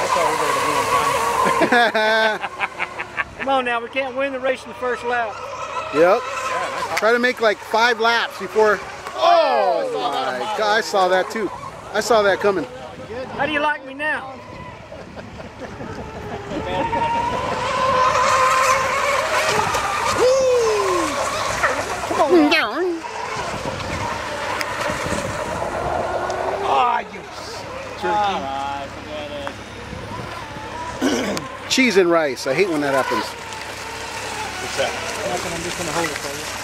thought we were going to win. Come on now, we can't win the race in the first lap. Yep. Try to make like 5 laps before. Oh my God! I saw that too. I saw that coming. How do you like me now? Come on down. Oh, you turkey. Cheese and rice. I hate when that happens. What's that? I'm just going to hold it for you.